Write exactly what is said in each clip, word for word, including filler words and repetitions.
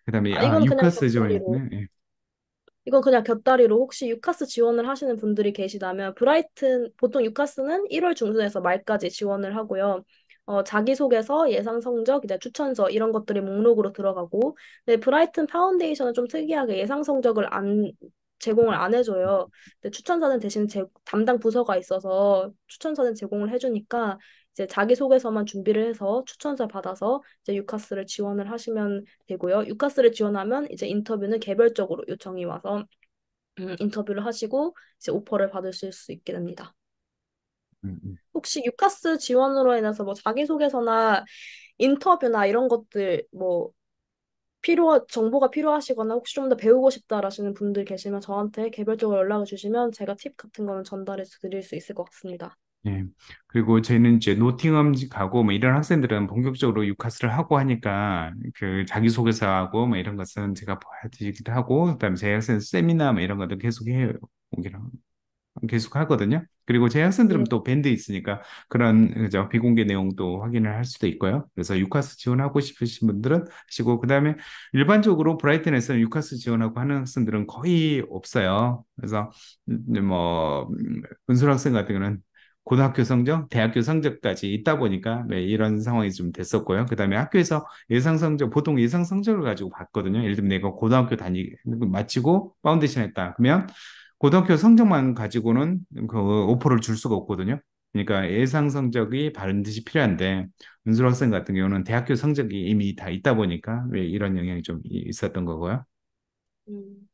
그다음에 아, 아 이건 그냥 유카스 곁다리로. 지원이었네. 예. 이건 그냥 곁다리로 혹시 유카스 지원을 하시는 분들이 계시다면 브라이튼 보통 유카스는 일월 중순에서 말까지 지원을 하고요. 어, 자기소개서, 예상 성적, 이제 추천서 이런 것들이 목록으로 들어가고, 근데 브라이튼 파운데이션은 좀 특이하게 예상 성적을 안 제공을 안 해줘요. 근데 추천서는 대신 제, 담당 부서가 있어서 추천서는 제공을 해주니까 이제 자기소개서만 준비를 해서 추천서 받아서 이제 유카스를 지원을 하시면 되고요. 유카스를 지원하면 이제 인터뷰는 개별적으로 요청이 와서 음, 인터뷰를 하시고 이제 오퍼를 받으실 수 있게 됩니다. 음, 음. 혹시 유카스 지원으로 인해서 뭐 자기소개서나 인터뷰나 이런 것들 뭐 필요 정보가 필요하시거나 혹시 좀 더 배우고 싶다라시는 분들 계시면 저한테 개별적으로 연락을 주시면 제가 팁 같은 거는 전달해 드릴 수 있을 것 같습니다. 예. 그리고 저희는 이제 노팅엄 가고 뭐 이런 학생들은 본격적으로 유카스를 하고 하니까 그 자기소개서하고 뭐 이런 것은 제가 봐드리기도 하고 그다음에 제 학생 세미나 뭐 이런 것도 계속 해요. 오기랑 계속 하거든요. 그리고 제 학생들은 네. 또 밴드 있으니까 그런 그죠 비공개 내용도 확인을 할 수도 있고요. 그래서 유카스 지원하고 싶으신 분들은 하시고 그다음에 일반적으로 브라이튼에서 유카스 지원하고 하는 학생들은 거의 없어요. 그래서 음, 뭐 음, 은솔 학생 같은 경우는 고등학교 성적, 대학교 성적까지 있다 보니까 네, 이런 상황이 좀 됐었고요. 그다음에 학교에서 예상 성적, 보통 예상 성적을 가지고 봤거든요. 예를 들면 내가 고등학교 다니 마치고 파운데이션 했다. 그러면 고등학교 성적만 가지고는 그 오퍼를 줄 수가 없거든요. 그러니까 예상 성적이 반드시 필요한데 은sul 학생 같은 경우는 대학교 성적이 이미 다 있다 보니까 왜 이런 영향이 좀 있었던 거고요. 음.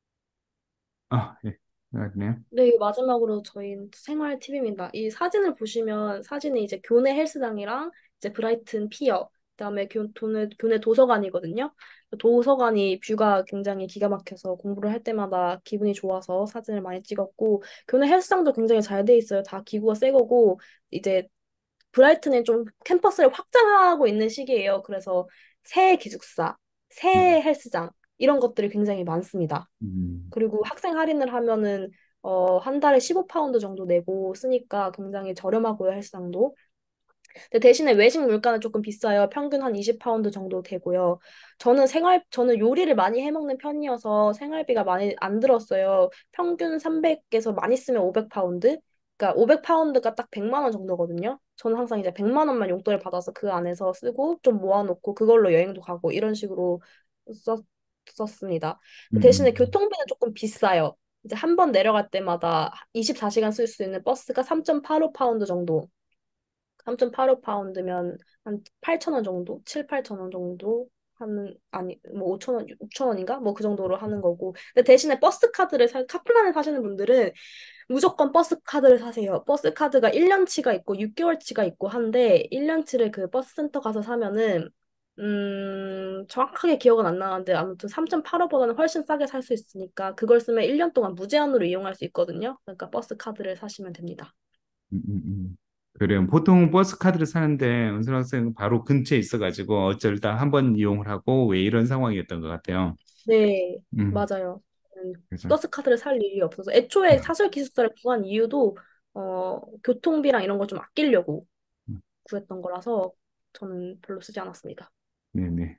아, 예. 그렇네요. 네, 마지막으로 저희 생활 팁입니다. 이 사진을 보시면 사진이 이제 교내 헬스장이랑 이제 브라이튼 피어, 그다음에 교, 교내, 교내 도서관이거든요. 도서관이 뷰가 굉장히 기가 막혀서 공부를 할 때마다 기분이 좋아서 사진을 많이 찍었고, 교내 헬스장도 굉장히 잘 돼 있어요. 다 기구가 새 거고, 이제 브라이튼이 좀 캠퍼스를 확장하고 있는 시기예요. 그래서 새 기숙사, 새 음, 헬스장 이런 것들이 굉장히 많습니다. 음, 그리고 학생 할인을 하면은 어, 한 달에 십오 파운드 정도 내고 쓰니까 굉장히 저렴하고요, 헬스장도. 근데 대신에 외식 물가는 조금 비싸요. 평균 한 이십 파운드 정도 되고요. 저는 생활, 저는 요리를 많이 해 먹는 편이어서 생활비가 많이 안 들었어요. 평균 삼백에서 많이 쓰면 오백 파운드? 그러니까 오백 파운드가 딱 백만 원 정도거든요. 저는 항상 이제 백만 원만 용돈을 받아서 그 안에서 쓰고 좀 모아놓고 그걸로 여행도 가고 이런 식으로 썼, 썼습니다. 음, 대신에 음, 교통비는 조금 비싸요. 이제 한 번 내려갈 때마다 이십사 시간 쓸 수 있는 버스가 삼 점 팔오 파운드 정도 삼 점 팔오 파운드면 한 팔천 원 정도? 칠, 팔천 원 정도 하는 아니 뭐 오천 원, 육천 원인가? 뭐 그 정도로 하는 거고. 근데 대신에 버스 카드를 사, 카플란에 사시는 분들은 무조건 버스 카드를 사세요. 버스 카드가 일 년치가 있고 육 개월치가 있고 한데 일 년치를 그 버스 센터 가서 사면은 음, 정확하게 기억은 안 나는데 아무튼 삼 점 팔오보다는 훨씬 싸게 살 수 있으니까 그걸 쓰면 일 년 동안 무제한으로 이용할 수 있거든요. 그러니까 버스 카드를 사시면 됩니다. 음, 음, 음. 그래요. 보통 버스 카드를 사는데 은솔 학생은 바로 근처에 있어가지고 어쩔다 한번 이용을 하고 왜 이런 상황이었던 것 같아요. 네, 음, 맞아요. 음, 그래서 버스 카드를 살 일이 없어서 애초에 사설 기숙사를 구한 이유도 어, 교통비랑 이런 걸 좀 아끼려고 음, 구했던 거라서 저는 별로 쓰지 않았습니다. 네네.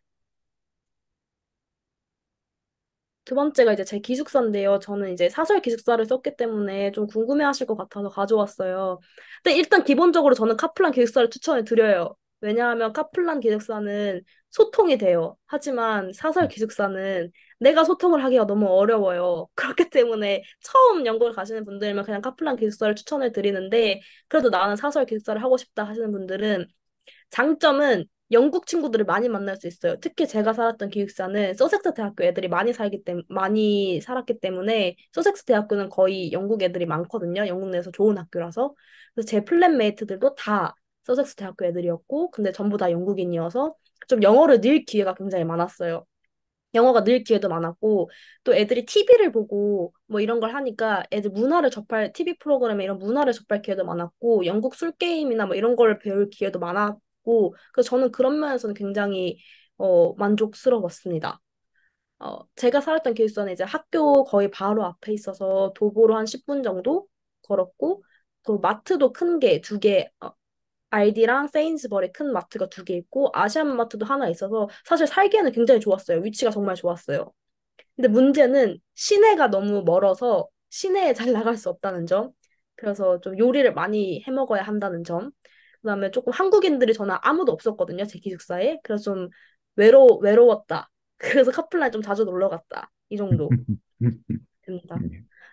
두 번째가 이제 제 기숙사인데요. 저는 이제 사설 기숙사를 썼기 때문에 좀 궁금해하실 것 같아서 가져왔어요. 근데 일단 기본적으로 저는 카플란 기숙사를 추천을 드려요. 왜냐하면 카플란 기숙사는 소통이 돼요. 하지만 사설 기숙사는 내가 소통을 하기가 너무 어려워요. 그렇기 때문에 처음 연구를 가시는 분들이면 그냥 카플란 기숙사를 추천을 드리는데 그래도 나는 사설 기숙사를 하고 싶다 하시는 분들은 장점은 영국 친구들을 많이 만날 수 있어요. 특히 제가 살았던 기숙사는 서섹스 대학교 애들이 많이 살기 때문 많이 살았기 때문에 서섹스 대학교는 거의 영국 애들이 많거든요. 영국 내에서 좋은 학교라서. 그래서 제 플랫메이트들도 다 서섹스 대학교 애들이었고, 근데 전부 다 영국인이어서 좀 영어를 늘 기회가 굉장히 많았어요. 영어가 늘 기회도 많았고, 또 애들이 티비를 보고 뭐 이런 걸 하니까 애들 문화를 접할, 티비 프로그램에 이런 문화를 접할 기회도 많았고, 영국 술 게임이나 뭐 이런 걸 배울 기회도 많았고, 그래서 저는 그런 면에서는 굉장히 어, 만족스러웠습니다. 어, 제가 살았던 기숙사는 이제 학교 거의 바로 앞에 있어서 도보로 한 십 분 정도 걸었고, 그 마트도 큰 게 두 개, 알디랑 세인스버리 큰 마트가 두 개 있고 아시안 마트도 하나 있어서 사실 살기에는 굉장히 좋았어요. 위치가 정말 좋았어요. 근데 문제는 시내가 너무 멀어서 시내에 잘 나갈 수 없다는 점. 그래서 좀 요리를 많이 해 먹어야 한다는 점. 그다음에 조금 한국인들이 저는 아무도 없었거든요. 제 기숙사에. 그래서 좀 외로 외로웠다. 그래서 카플라에 좀 자주 놀러 갔다. 이 정도 됩니다.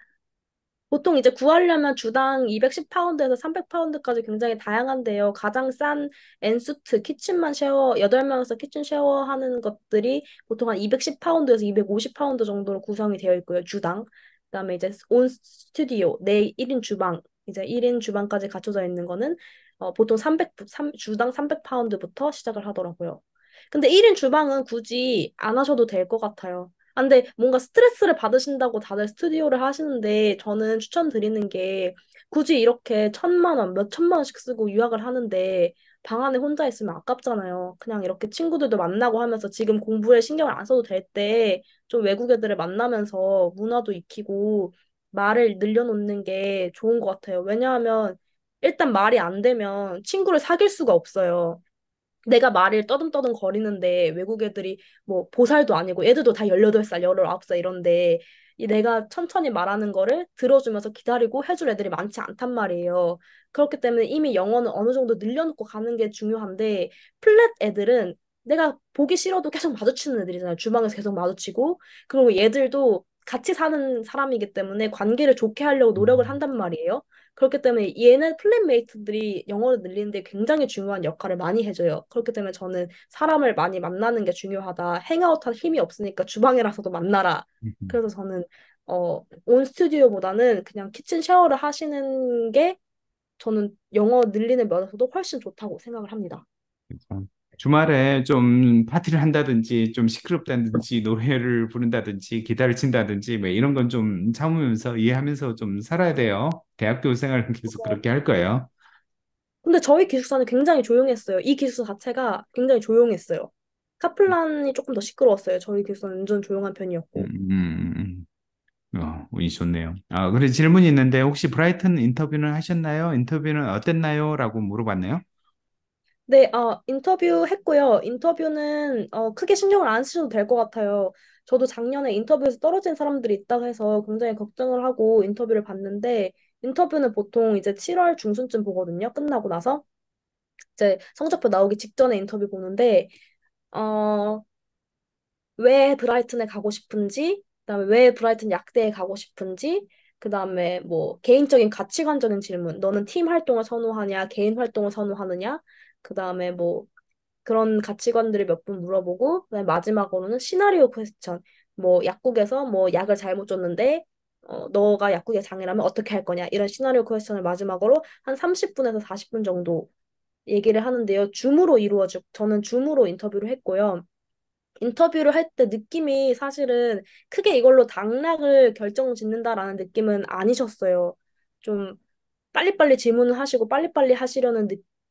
보통 이제 구하려면 주당 이백십 파운드에서 삼백 파운드까지 굉장히 다양한데요. 가장 싼 엔수트, 키친만 쉐어, 여덟 명에서 키친 쉐어하는 것들이 보통 한 이백십 파운드에서 이백오십 파운드 정도로 구성이 되어 있고요. 주당. 그다음에 이제 온 스튜디오, 내 일 인 주방, 이제 일 인 주방까지 갖춰져 있는 거는 어, 보통 삼백, 삼 주당 삼백 파운드부터 시작을 하더라고요. 근데 일 인 주방은 굳이 안 하셔도 될 것 같아요. 아, 근데 뭔가 스트레스를 받으신다고 다들 스튜디오를 하시는데 저는 추천드리는 게 굳이 이렇게 천만 원, 몇 천만 원씩 쓰고 유학을 하는데 방 안에 혼자 있으면 아깝잖아요. 그냥 이렇게 친구들도 만나고 하면서 지금 공부에 신경을 안 써도 될 때 좀 외국 애들을 만나면서 문화도 익히고 말을 늘려놓는 게 좋은 것 같아요. 왜냐하면 일단 말이 안 되면 친구를 사귈 수가 없어요. 내가 말을 떠듬떠듬 거리는데 외국 애들이 뭐 보살도 아니고 애들도 다 열여덟 살, 열아홉 살 이런데 이 내가 천천히 말하는 거를 들어주면서 기다리고 해줄 애들이 많지 않단 말이에요. 그렇기 때문에 이미 영어는 어느 정도 늘려놓고 가는 게 중요한데 플랫 애들은 내가 보기 싫어도 계속 마주치는 애들이잖아요. 주방에서 계속 마주치고 그리고 얘들도 같이 사는 사람이기 때문에 관계를 좋게 하려고 노력을 한단 말이에요. 그렇기 때문에 얘네 플랫메이트들이 영어를 늘리는데 굉장히 중요한 역할을 많이 해줘요. 그렇기 때문에 저는 사람을 많이 만나는 게 중요하다. 행아웃할 힘이 없으니까 주방이라서도 만나라. 그래서 저는 어, 온 스튜디오보다는 그냥 키친 샤워를 하시는 게 저는 영어 늘리는 면에서도 훨씬 좋다고 생각을 합니다. 그래서 주말에 좀 파티를 한다든지 좀 시끄럽다든지 노래를 부른다든지 기타를 친다든지 뭐 이런 건 좀 참으면서 이해하면서 좀 살아야 돼요. 대학교 생활은 계속 그렇게 할 거예요. 근데 저희 기숙사는 굉장히 조용했어요. 이 기숙사 자체가 굉장히 조용했어요. 카플란이 조금 더 시끄러웠어요. 저희 기숙사는 완전 조용한 음, 편이었고. 음, 음. 어, 운이 좋네요. 아, 그래 질문이 있는데 혹시 브라이튼 인터뷰는 하셨나요? 인터뷰는 어땠나요? 라고 물어봤네요. 네, 어, 인터뷰 했고요. 인터뷰는 어, 크게 신경을 안 쓰셔도 될 것 같아요. 저도 작년에 인터뷰에서 떨어진 사람들이 있다고 해서 굉장히 걱정을 하고 인터뷰를 봤는데, 인터뷰는 보통 이제 칠월 중순쯤 보거든요. 끝나고 나서. 이제 성적표 나오기 직전에 인터뷰 보는데, 어, 왜 브라이튼에 가고 싶은지, 그다음에 왜 브라이튼 약대에 가고 싶은지, 그다음에 뭐 개인적인 가치관적인 질문, 너는 팀 활동을 선호하냐, 개인 활동을 선호하느냐, 그다음에 뭐 그런 가치관들을 몇 분 물어보고 그다음에 마지막으로는 시나리오 퀘스천. 뭐 약국에서 뭐 약을 잘못 줬는데 어, 너가 약국의 장이라면 어떻게 할 거냐 이런 시나리오 퀘스천을 마지막으로 한 삼십 분에서 사십 분 정도 얘기를 하는데요. 줌으로 이루어져 저는 줌으로 인터뷰를 했고요. 인터뷰를 할 때 느낌이 사실은 크게 이걸로 당락을 결정짓는다라는 느낌은 아니셨어요. 좀 빨리빨리 질문을 하시고 빨리빨리 하시려는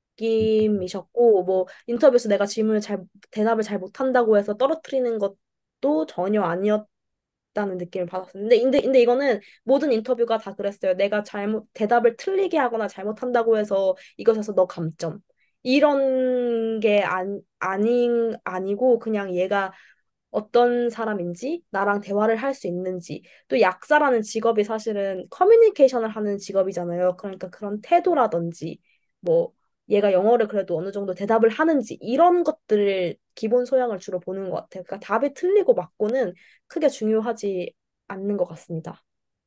느낌이셨고 뭐 인터뷰에서 내가 질문을 잘 대답을 잘 못한다고 해서 떨어뜨리는 것도 전혀 아니었다는 느낌을 받았어요. 근데 근데 근데 이거는 모든 인터뷰가 다 그랬어요. 내가 잘못 대답을 틀리게 하거나 잘못한다고 해서 이것에서 너 감점. 이런 게 안, 아닌, 아니고 그냥 얘가 어떤 사람인지 나랑 대화를 할 수 있는지 또 약사라는 직업이 사실은 커뮤니케이션을 하는 직업이잖아요. 그러니까 그런 태도라든지 뭐 얘가 영어를 그래도 어느 정도 대답을 하는지 이런 것들을 기본 소양을 주로 보는 것 같아요. 그러니까 답이 틀리고 맞고는 크게 중요하지 않는 것 같습니다.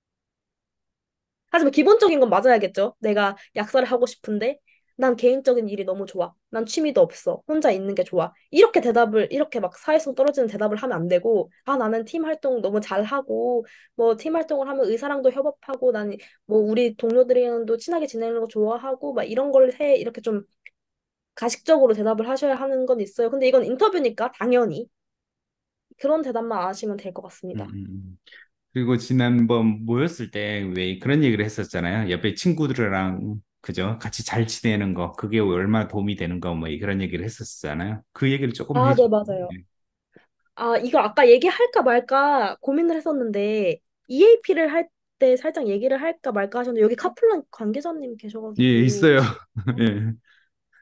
하지만 기본적인 건 맞아야겠죠. 내가 약사를 하고 싶은데 난 개인적인 일이 너무 좋아. 난 취미도 없어. 혼자 있는 게 좋아. 이렇게 대답을 이렇게 막 사회성 떨어지는 대답을 하면 안 되고 아 나는 팀 활동 너무 잘하고 뭐 팀 활동을 하면 의사랑도 협업하고 난 뭐 우리 동료들이랑도 친하게 지내는 거 좋아하고 막 이런 걸 해. 이렇게 좀 가식적으로 대답을 하셔야 하는 건 있어요. 근데 이건 인터뷰니까 당연히 그런 대답만 안 하시면 될 것 음, 같습니다. 음, 음. 그리고 지난번 모였을 때 왜 그런 얘기를 했었잖아요. 옆에 친구들이랑 그죠? 같이 잘 지내는 거, 그게 얼마나 도움이 되는 거, 뭐 그런 얘기를 했었잖아요. 그 얘기를 조금 아, 해주. 네, 맞아요. 아, 이걸 아까 얘기할까 말까 고민을 했었는데, 이에이피를 할 때 살짝 얘기를 할까 말까 하셨는데, 여기 카플란 관계자님 예, 계셔가지고, 있어요. 혹시, 예.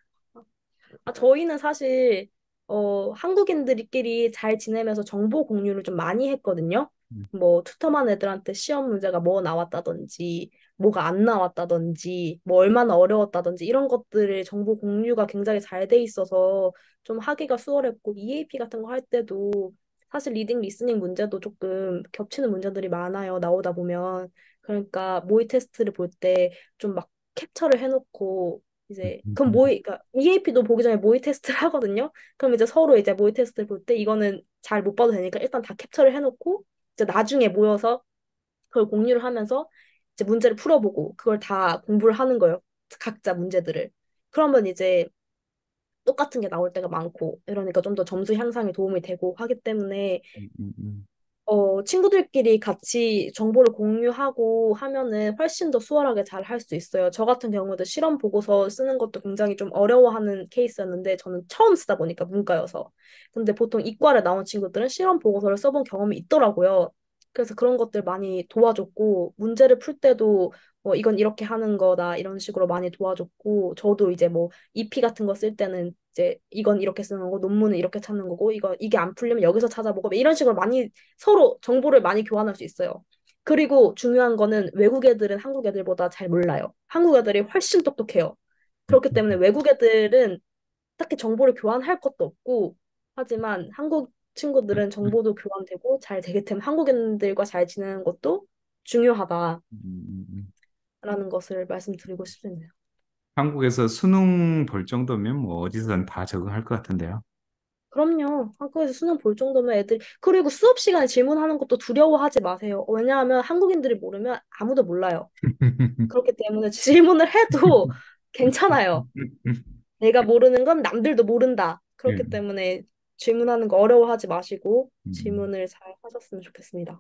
아, 저희는 사실 어, 한국인들끼리 잘 지내면서 정보 공유를 좀 많이 했거든요. 음, 뭐 투터만 애들한테 시험 문제가 뭐 나왔다든지, 뭐가 안 나왔다든지, 뭐 얼마나 어려웠다든지 이런 것들을 정보 공유가 굉장히 잘 돼 있어서 좀 하기가 수월했고 이에이피 같은 거 할 때도 사실 리딩 리스닝 문제도 조금 겹치는 문제들이 많아요. 나오다 보면. 그러니까 모의 테스트를 볼 때 좀 막 캡처를 해놓고 이제 음, 그럼 음, 모의 그러니까 이에이피도 보기 전에 모의 테스트를 하거든요. 그럼 이제 서로 이제 모의 테스트를 볼 때 이거는 잘 못 봐도 되니까 일단 다 캡처를 해놓고 이제 나중에 모여서 그걸 공유를 하면서 이제 문제를 풀어보고 그걸 다 공부를 하는 거예요. 각자 문제들을. 그러면 이제 똑같은 게 나올 때가 많고 이러니까 좀 더 점수 향상에 도움이 되고 하기 때문에 음, 음, 음. 어, 친구들끼리 같이 정보를 공유하고 하면은 훨씬 더 수월하게 잘 할 수 있어요. 저 같은 경우도 실험 보고서 쓰는 것도 굉장히 좀 어려워하는 케이스였는데 저는 처음 쓰다 보니까 문과여서. 근데 보통 이과를 나온 친구들은 실험 보고서를 써본 경험이 있더라고요. 그래서 그런 것들 많이 도와줬고 문제를 풀 때도 뭐 이건 이렇게 하는 거다 이런 식으로 많이 도와줬고 저도 이제 뭐 이피 같은 거 쓸 때는 이제 이건 이렇게 쓰는 거고 논문은 이렇게 찾는 거고 이거 이게 안 풀리면 여기서 찾아보고 뭐 이런 식으로 많이 서로 정보를 많이 교환할 수 있어요. 그리고 중요한 거는 외국 애들은 한국 애들보다 잘 몰라요. 한국 애들이 훨씬 똑똑해요. 그렇기 때문에 외국 애들은 딱히 정보를 교환할 것도 없고 하지만 한국 친구들은 정보도 교환되고 잘 되게 되면 한국인들과 잘 지내는 것도 중요하다라는 음, 음. 것을 말씀드리고 싶습니다. 한국에서 수능 볼 정도면 뭐 어디서든 다 적응할 것 같은데요. 그럼요. 학교에서 수능 볼 정도면 애들이 그리고 수업 시간에 질문하는 것도 두려워하지 마세요. 왜냐하면 한국인들이 모르면 아무도 몰라요. 그렇기 때문에 질문을 해도 괜찮아요. 내가 모르는 건 남들도 모른다. 예. 그렇기 때문에 질문하는 거 어려워하지 마시고 음, 질문을 잘 하셨으면 좋겠습니다.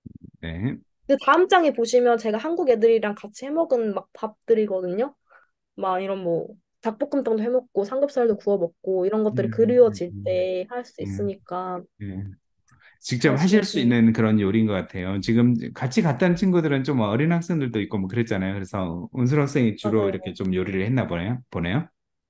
네. 그 다음 장에 보시면 제가 한국 애들이랑 같이 해먹은 막 밥들이거든요. 막 이런 뭐 닭볶음탕도 해먹고 삼겹살도 구워 먹고 이런 예, 것들이 음, 그리워질 음, 때 할 수 음, 있으니까 예, 예. 직접 잘 하실 수 지냈습니다. 있는 그런 요리인 것 같아요. 지금 같이 갔다는 친구들은 좀 어린 학생들도 있고 뭐 그랬잖아요. 그래서 은술 학생이 주로 이렇게 맞아요. 좀 요리를 했나 보네요. 보네요.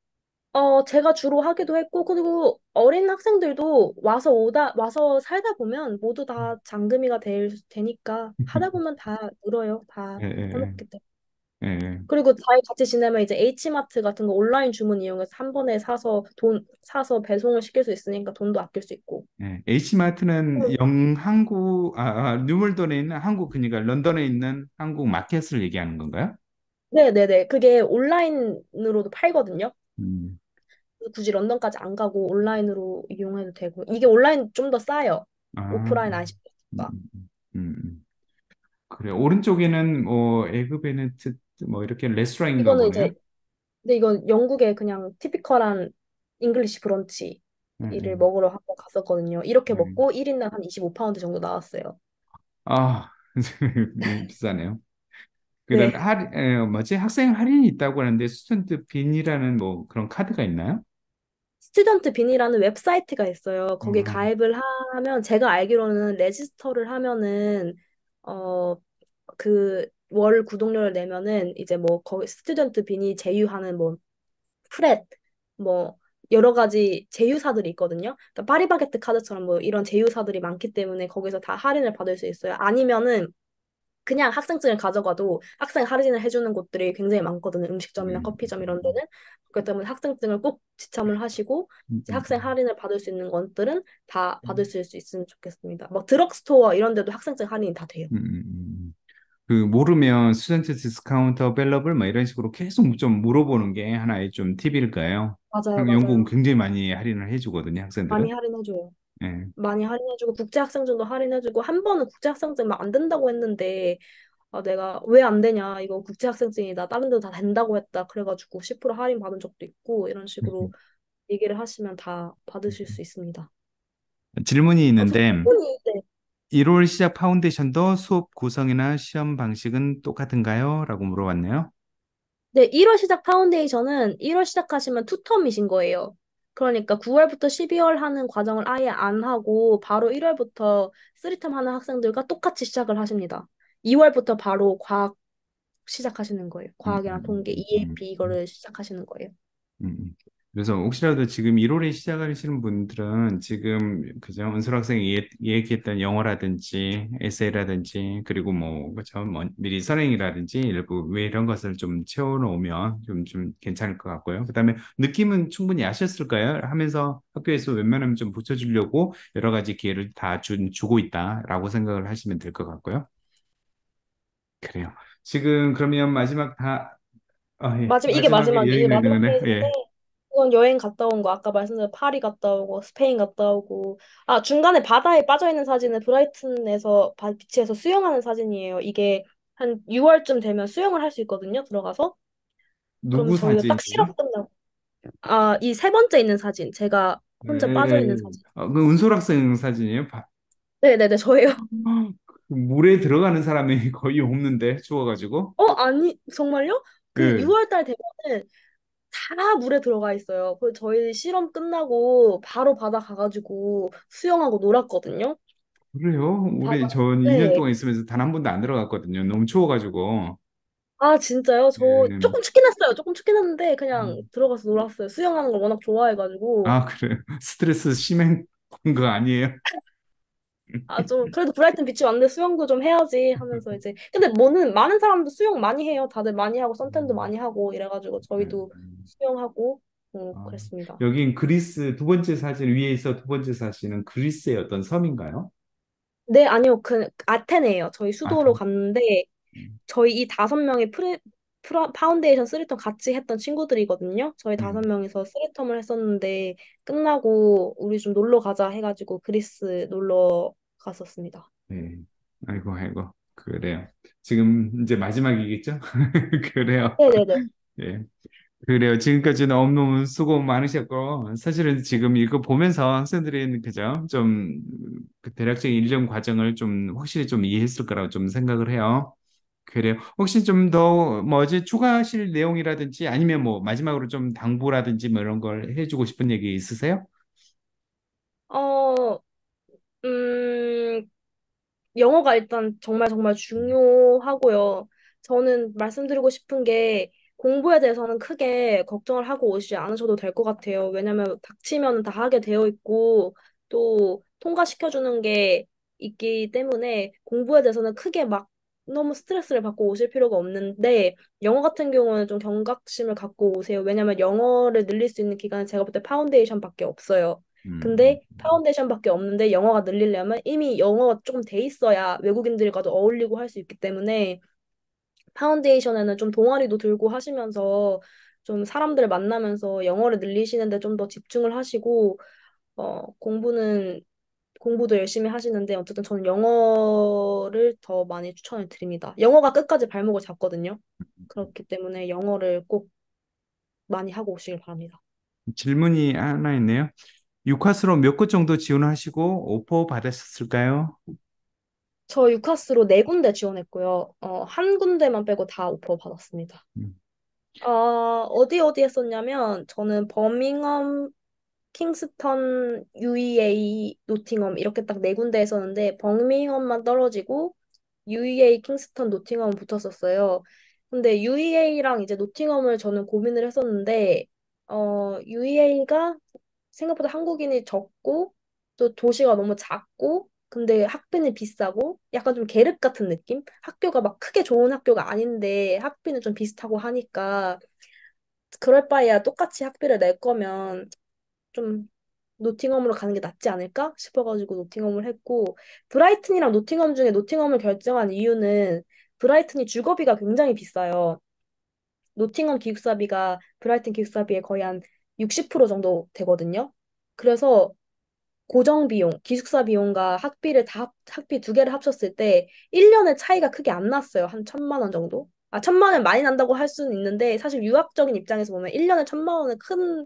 어, 제가 주로 하기도 했고, 그리고 어린 학생들도 와서 오다, 와서 살다 보면 모두 다 장금이가 될, 되니까 하다 보면 다 늘어요. 다 예, 예, 해먹기 때문에. 예, 예. 그리고 잘 같이 지내면 이제 H마트 같은 거 온라인 주문 이용해서 한 번에 사서 돈, 사서 배송을 시킬 수 있으니까 돈도 아낄 수 있고. 예. H마트는 영 한국 아, 아 뉴물던에 있는 한국 그러니까 런던에 있는 한국 마켓을 얘기하는 건가요? 네네네. 그게 온라인으로도 팔거든요. 음. 굳이 런던까지 안 가고 온라인으로 이용해도 되고. 이게 온라인 좀 더 싸요. 아, 오프라인 안 음, 시키니까. 음, 음, 음. 그래. 오른쪽에는 뭐 에그 베네트 뭐 이렇게 레스토랑인가 이거는 이제 보네요. 근데 이건 영국의 그냥 티피컬한 잉글리시 브런치 예, 를 예, 먹으러 한번 갔었거든요. 이렇게 예. 먹고 일 인당 한 이십오 파운드 정도 나왔어요. 아, 비싸네요. 그런 네. 할, 에, 뭐지? 학생 할인이 있다고 하는데 스튜던트 빈이라는 뭐 그런 카드가 있나요? 스튜던트 빈이라는 웹사이트가 있어요. 거기에 음, 가입을 하면 제가 알기로는 레지스터를 하면은 어 그 월 구독료를 내면은 이제 뭐 거기 스튜던트 빈이 제휴하는 뭐 프렛 뭐 여러 가지 제휴사들이 있거든요. 그러니까 파리바게뜨 카드처럼 뭐 이런 제휴사들이 많기 때문에 거기서 다 할인을 받을 수 있어요. 아니면은 그냥 학생증을 가져가도 학생 할인을 해주는 곳들이 굉장히 많거든요. 음식점이나 음, 커피점 이런 데는. 음, 그렇기 때문에 학생증을 꼭 지참을 하시고 음, 이제 음, 학생 할인을 받을 수 있는 것들은 다 받을 음, 수 있으면 좋겠습니다. 뭐 드럭스토어 이런 데도 학생증 할인이 다 돼요. 음, 음, 음. 그 모르면 스튜던트 디스카운트 어벨러블 뭐 이런 식으로 계속 좀 물어보는 게 하나의 좀 팁일까요? 맞아요, 한- 영국은 맞아요. 굉장히 많이 할인을 해주거든요, 많이 학생들은. 할인해줘요. 예. 많이 할인해주고 국제학생증도 할인해주고 한 번은 국제학생증 막 안 된다고 했는데 아, 내가 왜 안 되냐 이거 국제학생증이다 다른 데도 다 된다고 했다 그래가지고 십 퍼센트 할인 받은 적도 있고 이런 식으로 얘기를 하시면 다 받으실 수 있습니다. 질문이 아, 있는데 선생님이 네. 일월 시작 파운데이션도 수업 구성이나 시험 방식은 똑같은가요? 라고 물어봤네요. 네, 일 월 시작 파운데이션은 일 월 시작하시면 투텀이신 거예요. 그러니까 구월부터 십이월 하는 과정을 아예 안 하고 바로 일 월부터 쓰리텀 하는 학생들과 똑같이 시작을 하십니다. 이월부터 바로 과학 시작하시는 거예요. 음, 과학이랑 통계, 음, 음, 이에이피 음, 이거를 시작하시는 거예요. 음, 음. 그래서 혹시라도 지금 일월에 시작하시는 분들은 지금 그죠 은솔 학생이 얘- 얘기했던 영어라든지 에세이라든지 그리고 뭐 그죠 뭐 미리 선행이라든지 일부 왜 이런 것을 좀 채워놓으면 좀 좀 괜찮을 것 같고요. 그다음에 느낌은 충분히 아셨을까요? 하면서 학교에서 웬만하면 좀 붙여주려고 여러 가지 기회를 다 주, 주고 있다라고 생각을 하시면 될 것 같고요. 그래요. 지금 그러면 마지막 다 아, 예. 마지막 이게 마지막에 마지막 이게 여행을 마지막 네 페이지인데 예. 이건 여행 갔다 온 거 아까 말씀드린 파리 갔다 오고 스페인 갔다 오고 아 중간에 바다에 빠져 있는 사진은 브라이튼에서 바- 비치에서 수영하는 사진이에요. 이게 한 유월쯤 되면 수영을 할 수 있거든요. 들어가서 그러면 누구 저희가 딱 사진이세요? 실업 끝나고 아 이 세 번째 있는 사진 제가 혼자 빠져 있는 네. 사진. 어, 그 운송학생 사진이에요? 바- 네네네 저예요. 그 물에 들어가는 사람이 거의 없는데 추워가지고. 어 아니 정말요? 그 예. 유월 달 되면은 다 물에 들어가 있어요. 그래서 저희 실험 끝나고 바로 바다 가가지고 수영하고 놀았거든요. 그래요? 바다. 우리 전 이 년 네. 동안 있으면서 단 한 번도 안 들어갔거든요. 너무 추워가지고. 아, 진짜요? 저 예. 조금 춥긴 했어요. 조금 춥긴 했는데 그냥 음. 들어가서 놀았어요. 수영하는 걸 워낙 좋아해가지고. 아, 그래요. 스트레스 심한 거 아니에요? 아, 좀 그래도 브라이튼 비치 왔는데 수영도 좀 해야지 하면서 이제 근데 뭐는 많은 사람도 수영 많이 해요. 다들 많이 하고 선탠도 음. 많이 하고 이래가지고 저희도 음. 수영하고 음, 아, 그랬습니다. 여긴 그리스 두 번째 사진 위에 있어 두 번째 사진은 그리스의 어떤 섬인가요? 네, 아니요. 그 아테네예요. 저희 아, 수도로 다. 갔는데 음. 저희 이 다섯 명이 프레, 프라, 파운데이션 쓰리텀 같이 했던 친구들이거든요. 저희 다섯 음. 명이서 쓰리텀을 했었는데 끝나고 우리 좀 놀러 가자 해가지고 그리스 놀러 갔었습니다. 네. 아이고, 아이고. 그래요. 지금 이제 마지막이겠죠? 그래요. 네네네. 예. 그래요. 지금까지 너무너무 수고 많으셨고, 사실은 지금 이거 보면서 학생들이 그죠? 좀그 대략적인 일정 과정을 좀 확실히 좀 이해했을 거라고 좀 생각을 해요. 그래요. 혹시 좀 더 뭐지 추가하실 내용이라든지 아니면 뭐 마지막으로 좀 당부라든지 뭐 이런 걸 해주고 싶은 얘기 있으세요? 어, 음, 영어가 일단 정말 정말 중요하고요. 저는 말씀드리고 싶은 게 공부에 대해서는 크게 걱정을 하고 오시지 않으셔도 될 것 같아요. 왜냐면 닥치면 다 하게 되어 있고 또 통과시켜주는 게 있기 때문에 공부에 대해서는 크게 막 너무 스트레스를 받고 오실 필요가 없는데 영어 같은 경우는 좀 경각심을 갖고 오세요. 왜냐면 영어를 늘릴 수 있는 기간은 제가 볼 때 파운데이션밖에 없어요. 음, 근데 파운데이션밖에 없는데 영어가 늘리려면 이미 영어가 조금 돼 있어야 외국인들과도 어울리고 할 수 있기 때문에 파운데이션에는 좀 동아리도 들고 하시면서 좀 사람들 만나면서 영어를 늘리시는데 좀 더 집중을 하시고 어, 공부는 공부도 열심히 하시는데 어쨌든 저는 영어를 더 많이 추천을 드립니다. 영어가 끝까지 발목을 잡거든요. 그렇기 때문에 영어를 꼭 많이 하고 오시길 바랍니다. 질문이 하나 있네요. 유카스로 몇 곳 정도 지원하시고 오퍼 받으셨을까요? 저 유카스로 네 군데 지원했고요. 어, 한 군데만 빼고 다 오퍼 받았습니다. 음, 어, 어디 어디 했었냐면 저는 버밍엄, 킹스턴, 유이에이, 노팅엄 이렇게 딱 네 군데 했었는데 버밍엄만 떨어지고 유이에이, 킹스턴, 노팅엄 붙었었어요. 근데 유이에이랑 이제 노팅엄을 저는 고민을 했었는데 어, 유이에이가 생각보다 한국인이 적고 또 도시가 너무 작고 근데 학비는 비싸고 약간 좀 계륵 같은 느낌? 학교가 막 크게 좋은 학교가 아닌데 학비는 좀 비슷하고 하니까 그럴 바에야 똑같이 학비를 낼 거면 좀 노팅엄으로 가는 게 낫지 않을까 싶어가지고 노팅엄을 했고 브라이튼이랑 노팅엄 중에 노팅엄을 결정한 이유는 브라이튼이 주거비가 굉장히 비싸요. 노팅엄 기숙사비가 브라이튼 기숙사비의 거의 한 육십 퍼센트 정도 되거든요. 그래서 고정 비용, 기숙사 비용과 학비를 다 합- 학비 두 개를 합쳤을 때 일 년의 차이가 크게 안 났어요. 한 천만 원 정도? 아, 천만 원 많이 난다고 할 수는 있는데 사실 유학적인 입장에서 보면 일 년에 천만 원은 큰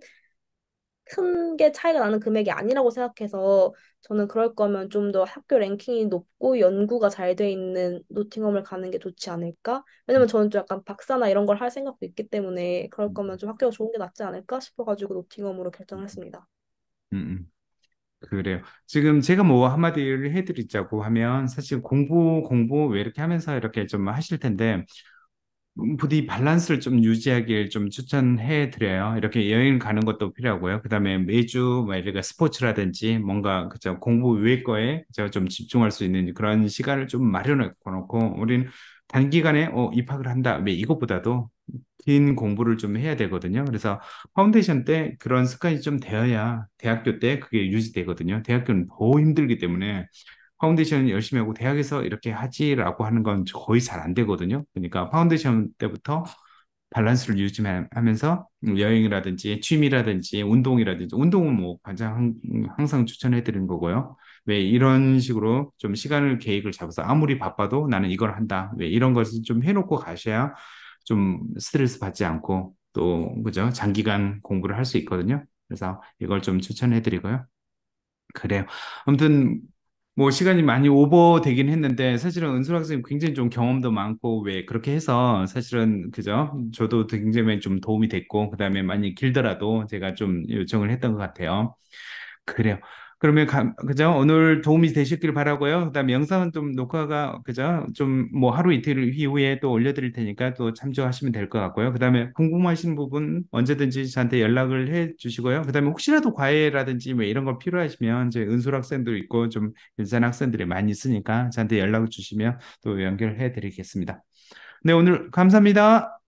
큰 게 차이가 나는 금액이 아니라고 생각해서 저는 그럴 거면 좀 더 학교 랭킹이 높고 연구가 잘 돼 있는 노팅엄을 가는 게 좋지 않을까? 왜냐면 저는 좀 약간 박사나 이런 걸 할 생각도 있기 때문에 그럴 거면 좀 학교가 좋은 게 낫지 않을까 싶어가지고 노팅엄으로 결정을 했습니다. 음, 음. 그래요. 지금 제가 뭐 한마디를 해드리자고 하면 사실 공부, 공부 왜 이렇게 하면서 이렇게 좀 하실 텐데 음, 부디 밸런스를 좀 유지하길 좀 추천해 드려요. 이렇게 여행 가는 것도 필요하고요. 그다음에 매주 뭐 이렇게 스포츠라든지 뭔가 그죠 공부 외의 거에 제가 좀 집중할 수 있는 그런 시간을 좀 마련해 놓고 우리는 단기간에 어, 입학을 한다. 왜 이것보다도 긴 공부를 좀 해야 되거든요. 그래서 파운데이션 때 그런 습관이 좀 되어야 대학교 때 그게 유지되거든요. 대학교는 더 힘들기 때문에 파운데이션 열심히 하고 대학에서 이렇게 하지라고 하는 건 거의 잘 안 되거든요. 그러니까 파운데이션 때부터 밸런스를 유지하면서 여행이라든지 취미라든지 운동이라든지 운동은 뭐 가장 항상 추천해 드리는 거고요. 왜 이런 식으로 좀 시간을 계획을 잡아서 아무리 바빠도 나는 이걸 한다. 왜 이런 것을 좀 해놓고 가셔야 좀 스트레스 받지 않고 또 그죠? 장기간 공부를 할 수 있거든요. 그래서 이걸 좀 추천해 드리고요. 그래요. 아무튼 뭐 시간이 많이 오버되긴 했는데 사실은 은솔 학생님 굉장히 좀 경험도 많고 왜 그렇게 해서 사실은 그죠? 저도 굉장히 좀 도움이 됐고 그다음에 많이 길더라도 제가 좀 요청을 했던 것 같아요. 그래요. 그러면 가- 그죠? 오늘 도움이 되셨길 바라고요. 그다음에 영상은 좀 녹화가 그죠? 좀 뭐 하루 이틀 이후에 또 올려드릴 테니까 또 참조하시면 될 것 같고요. 그다음에 궁금하신 부분 언제든지 저한테 연락을 해 주시고요. 그다음에 혹시라도 과외라든지 뭐 이런 거 필요하시면 저희 은솔 학생도 있고 좀 괜찮은 학생들이 많이 있으니까 저한테 연락을 주시면 또 연결해 드리겠습니다. 네, 오늘 감사합니다.